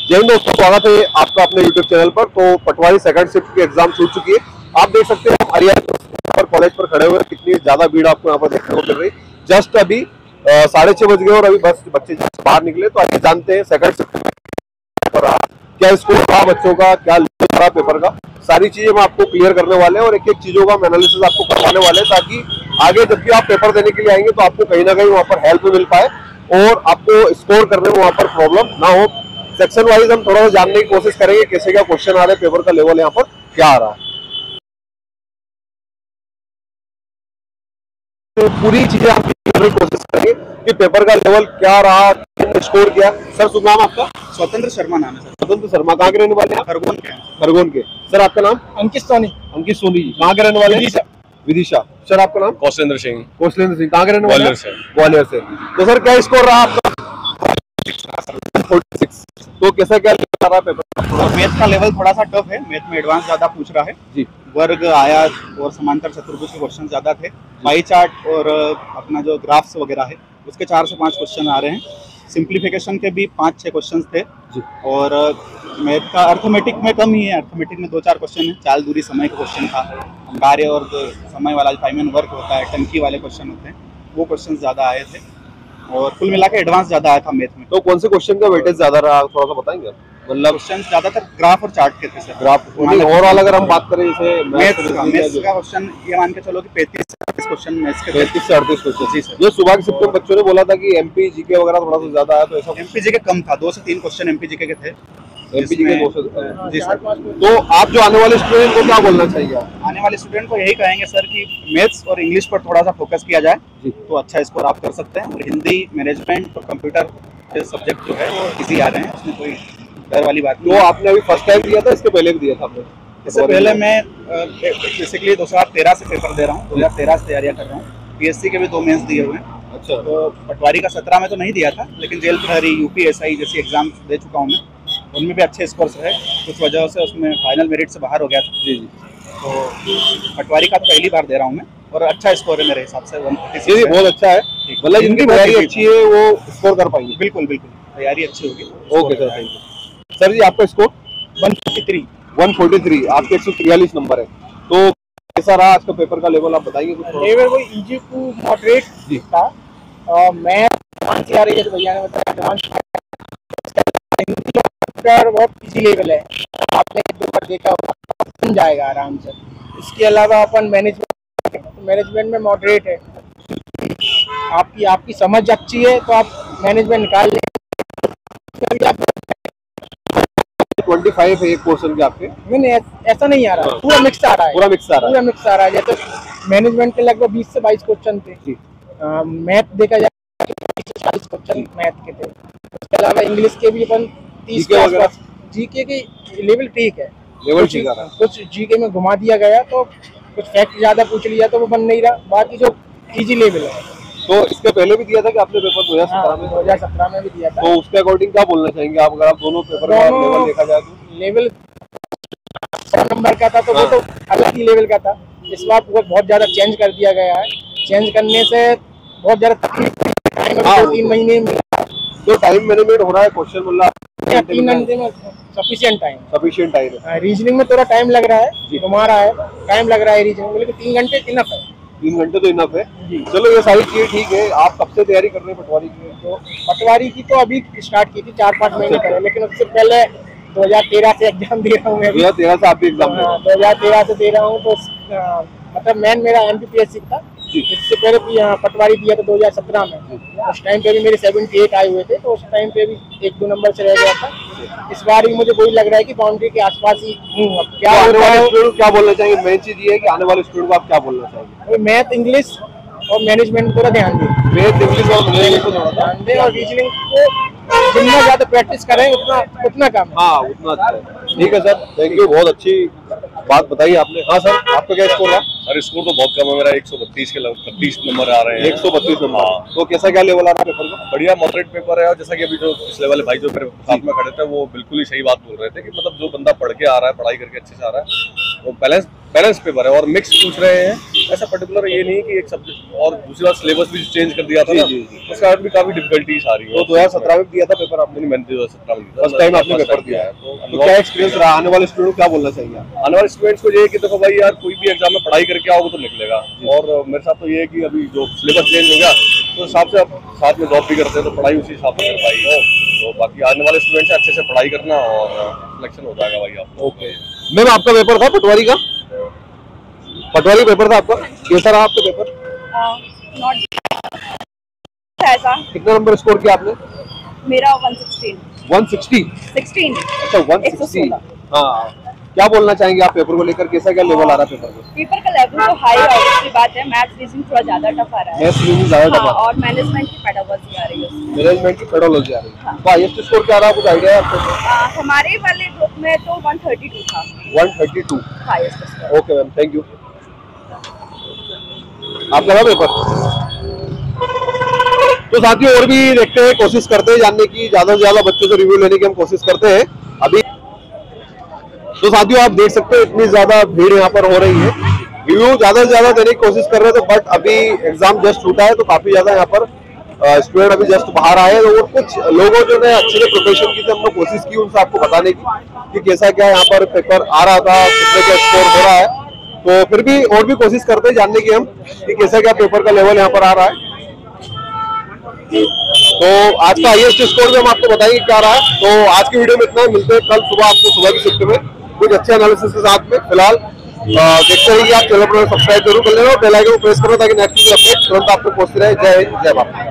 जय हिंद दोस्तों, स्वागत है आपका अपने YouTube चैनल पर। तो पटवारी सेकंड शिफ्ट की एग्जाम छूट चुकी है। आप देख सकते हैं हरियाणा कॉलेज पर खड़े हुए कितनी ज्यादा भीड़ आपको यहाँ पर देखने को मिल रही। जस्ट अभी 6:30 बज गए और अभी बस बच्चे बाहर निकले। तो आइए जानते हैं सेकंड शिफ्ट पर क्या स्कोर रहा बच्चों का, क्या रहा पेपर का, सारी चीजें हम आपको क्लियर करने वाले हैं और एक एक चीजों का एनालिसिस आपको करवाने वाले हैं, ताकि आगे जब भी आप पेपर देने के लिए आएंगे तो आपको कहीं ना कहीं वहाँ पर हेल्प मिल पाए और आपको स्कोर करने में वहाँ पर प्रॉब्लम ना हो। सेक्शन वाइज हम थोड़ा सा जानने की कोशिश करेंगे कैसे क्या क्वेश्चन आ रहे हैं, पेपर का लेवल यहाँ पर क्या आ रहा है। तो पूरी चीजें हम कोशिश करेंगे कि पेपर का लेवल क्या रहा, स्कोर किया। सर शुभ नाम आपका? स्वतंत्र शर्मा नाम है सर। स्वतंत्र शर्मा, कहाँ के रहने वाले हैं? खरगोन के। खरगोन के। सर आपका नाम? अंकित सोनी। अंकित सोनी जी, कहाँ के रहने वाले हैं? विदिशा। सर आपका नाम? कौशलेंद्र सिंह। कौशलेंद्र सिंह, कहाँ के रहने वाले हैं? ग्वालियर से। ग्वालियर से। तो सर क्या स्कोर रहा आपका? 46। तो कैसा क्या रहा पेपर? मैथ का लेवल थोड़ा सा टफ है, मैथ में एडवांस ज्यादा पूछ रहा है जी। वर्ग आयात और समांतर चतुर्भुज के क्वेश्चन ज्यादा थे। पाई चार्ट और अपना जो ग्राफ्स वगैरह है उसके 4 से 5 क्वेश्चन आ रहे हैं। सिंप्लीफिकेशन के भी 5-6 क्वेश्चन थे जी। और मैथ का अर्थमेटिक में कम ही है। अर्थमेटिक में 2-4 क्वेश्चन है। चाल दूरी समय का क्वेश्चन था, कार्य और समय वाला टाइम एंड वर्क होता है, टंकी वाले क्वेश्चन होते हैं, वो क्वेश्चन ज्यादा आए थे और कुल मिला के एडवांस ज्यादा आया था मैथ में। तो कौन से क्वेश्चन का वेटेज ज्यादा रहा, थोड़ा सा बताएंगे? मतलब क्वेश्चन ज्यादातर ग्राफ और चार्ट के थे सर। ग्राफ ओवरऑल अगर हम बात करें जैसे मैथ्स का क्वेश्चन ये मान के चलो कि 35 क्वेश्चन मैथ्स के 35 से 38 क्वेश्चन। जी सर। ये सुबह के शिफ्ट में बच्चों ने बोला था कि एमपी जीके वगैरह थोड़ा सा ज्यादा आया, तो ऐसा एमपी जीके कम था, 2 से 3 क्वेश्चन एमपी जीके के थे। एमपी जीके 2 से जी सर। तो आप जो आने वाले स्टूडेंट को क्या बोलना चाहिए? आने वाले स्टूडेंट को यही कहेंगे सर कि मैथ्स और इंग्लिश पर थोड़ा सा फोकस किया जाए तो अच्छा स्कोर आप कर सकते हैं। और हिंदी, मैनेजमेंट और कंप्यूटर के सब्जेक्ट जो है वो इजी आ रहे हैं, उसमें कोई डर वाली बात नहीं। तो आपने अभी फर्स्ट टाइम दिया था, इसके पहले भी दिया था आपने? इससे पहले मैं बेसिकली 2013 से पेपर दे रहा हूँ, 2013 से तैयारियाँ कर रहा हूँ। पीएससी के भी 2 मेंस दिए हुए हैं। अच्छा। तो पटवारी का 17 में तो नहीं दिया था, लेकिन जेल प्रहरी, यूपीएसआई जैसी एग्जाम दे चुका हूँ मैं, उनमें भी अच्छे स्कोर्स रहे। कुछ वजह से उसमें फाइनल मेरिट से बाहर हो गया था। जी जी। तो पटवारी का तो पहली बार दे रहा हूँ मैं और अच्छा स्कोर है मेरे हिसाब से 136। जी बहुत अच्छा है, मतलब इनकी तैयारी अच्छी है, वो स्कोर कर पाएंगे। बिल्कुल बिल्कुल, तैयारी अच्छी होगी। Okay sir, thank you. Sir ji आपका स्कोर? 143। आपके 143 नंबर है। तो कैसा रहा आज का पेपर का लेवल, आप बताएंगे कुछ? लेवल कोई इजी टू मॉडरेट था। मैथ एडवांस आ रही है तो भैया ने बताया एडवांस बहुत इजी लेवल है, आपने 1-2 बार देखा होगा, समझ जाएगा आराम से। इसके अलावा अपन मैनेजमेंट में मॉडरेट है। आपकी समझ अच्छी है तो आप मैनेजमेंट निकाल लें। 25 है एक पोर्शन के आपके? नहीं ऐसा नहीं आ रहा, पूरा मिक्स आ रहा है। पूरा मिक्स आ रहा है। जैसे मैनेजमेंट के लगभग 20 से 22 क्वेश्चन थे। मैथ देखा जाए 20 से 40 क्वेश्चन मैथ के थे। उसके अलावा इंग्लिश के भी अपन 30 के आसपास। जीके की लेवल ठीक है, लेवल ठीक आ रहा है। कुछ जीके में घुमा दिया गया तो कुछ फैक्ट ज्यादा पूछ लिया तो वो बन नहीं रहा, बाकी जो इजी लेवल है। तो इसके पहले भी दिया था कि आपने पेपर 2017 में? 2017 में भी दिया था। तो उसके अकॉर्डिंग क्या बोलना चाहेंगे आप, अगर आप दोनों पेपर का लेवल देखा जाए तो? लेवल 100 नंबर का था तो वो तो अलग ही लेवल का था। इस बार वो बहुत ज्यादा चेंज कर दिया गया है। चेंज करने से बहुत ज्यादा तकलीफ, 2-3 महीने में तो टाइम मैनेजमेंट हो रहा है, क्वेश्चन मतलब 3 घंटे में सफिशिएंट टाइम है। रीजनिंग में थोड़ा टाइम लग रहा है, घुमा रहा है, टाइम लग रहा है रीजनिंग में, लेकिन 3 घंटे इनफ है। 3 घंटे तो इनफ है। चलो ये सारी चीजें ठीक है। आप कब से तैयारी कर रहे हैं पटवारी की? तो पटवारी की तो अभी स्टार्ट की थी, 4-5 महीने पहले, लेकिन उससे पहले 2013 से एग्जाम दे रहा हूँ मैं। 2013 से आप भी एग्जाम दे रहे हैं? 2013 से दे रहा हूँ। तो मतलब मेन मेरा MPPSC था। इससे पहले पटवारी दिया था 2017 में। उस टाइम पे भी मेरे 78 आए हुए थे, तो उस टाइम पे भी 1-2 नंबर से रह गया था। इस बार भी मुझे वही लग रहा है कि बाउंड्री के आसपास ही हूँ। अब क्या आने वाले स्टूडेंट क्या बोलना चाहेंगे? मेन चीज ये है कि आने वाले स्टूडेंट को आप क्या बोलना चाहेंगे? मैथ, इंग्लिश और मैनेजमेंट को ध्यान दें। मैथ, इंग्लिश और मैनेजमेंट को थोड़ा ध्यान दें और रीजनिंग को जितना ज्यादा प्रैक्टिस करें उतना कम है। हाँ उतना अच्छा है। ठीक है सर, थैंक यू, बहुत अच्छी बात बताई आपने। हाँ सर, आपका क्या स्कोर रहा? सर स्कोर तो बहुत कम है मेरा, 132 के 32 नंबर आ रहे हैं। 132 नंबर। हाँ। तो कैसा क्या लेवल आ रहा है पेपर का? बढ़िया मॉडरेट पेपर है। और जैसा कि अभी जो पिछले वाले भाई जो मेरे साथ में खड़े थे वो बिल्कुल ही सही बात बोल रहे थे कि मतलब जो बंदा पढ़ के आ रहा है, पढ़ाई करके अच्छे से आ रहा है, वो बैलेंस बैलेंस पेपर है और मिक्स पूछ रहे हैं। ऐसा पर्टिकुलर ये नहीं कि एक सब्जेक्ट और दूसरा सिलेबस भी चेंज कर दिया था ना, उसके बाद भी काफी डिफिकल्टीज आ रही है। तो 2017 में दिया था पेपर आपने? मैंने 2017 में दिया, फर्स्ट टाइम आपने पेपर दिया है, तो क्या एक्सपीरियंस रहा? आने वाले स्टूडेंट क्या बोलना चाहिए? आने वाले स्टूडेंट्स को ये है कि देखो भाई यार, कोई भी एग्जाम में पढ़ाई करके आओगे तो निकलेगा। और मेरे साथ तो ये है कि अभी जो सिलेबस चेंज हो गया तो हिसाब से अब साथ में जॉब भी करते हैं तो पढ़ाई उसी हिसाब से कर पाएगी। तो बाकी आने वाले स्टूडेंट से अच्छे से पढ़ाई करना और सिलेक्शन हो जाएगा भाई आपको। ओके मैम, आपका पेपर था पटवारी का? पटवारी पेपर था आपका, कैसा रहा आपका पेपर? ऐसा कितना नंबर स्कोर किया आपने? मेरा 116 160। अच्छा 160। 116। हाँ, क्या बोलना चाहेंगे आप पेपर को लेकर? कैसा क्या लेवल आ रहा है पेपर का? पेपर का लेवल तो हाई है, ऑब्वियसली बात है। मैथ्स रीजनिंग थोड़ा ज्यादा टफ आ रहा है। मैथ्स रीजनिंग ज्यादा टफ आ रहा है और मैनेजमेंट की पेडागोजी आ रही है उसमें। मैनेजमेंट की पेडोलॉजी आ रही है। तो हाईएस्ट स्कोर क्या रहा, कुछ आइडिया है आपको? हमारे वाले ग्रुप में तो 132 था 132। Highest score. Okay ma'am, thank you. आपका था पेपर? तो साथियों और भी देखते हैं, कोशिश करते हैं जानने की, ज्यादा से ज्यादा बच्चों से रिव्यू लेने की हम कोशिश करते हैं अभी। तो साथियों आप देख सकते हैं इतनी ज्यादा भीड़ यहाँ पर हो रही है, रिव्यू ज्यादा से ज्यादा देने की कोशिश कर रहे थे, बट अभी एग्जाम जस्ट छूटा है तो काफी ज्यादा यहाँ पर स्टूडेंट अभी जस्ट बाहर आए हैं। और कुछ लोगों जो ने अच्छे से प्रिपरेशन की थी, हमने कोशिश की उनसे आपको बताने की कि कैसा क्या यहाँ पर पेपर आ रहा था, कितने क्या स्कोर हो रहा है। तो फिर भी और भी कोशिश करते हैं जानने की हम कि कैसा क्या पेपर का लेवल यहाँ पर आ रहा है। तो आज का हाईएस्ट स्कोर भी हम आपको बताएंगे क्या रहा है। तो आज की वीडियो में इतना, मिलते हैं कल सुबह आपको सुबह की शिफ्ट में कुछ अच्छे एनालिसिस के साथ में। फिलहाल देखते रहिए, आप चैनल पर सब्सक्राइब जरूर कर लेना और बेल आइकन को प्रेस करो ताकि नेक्स्ट अपडेट तुरंत आपको पहुंचती रहे। जय हिंद, जय भारत।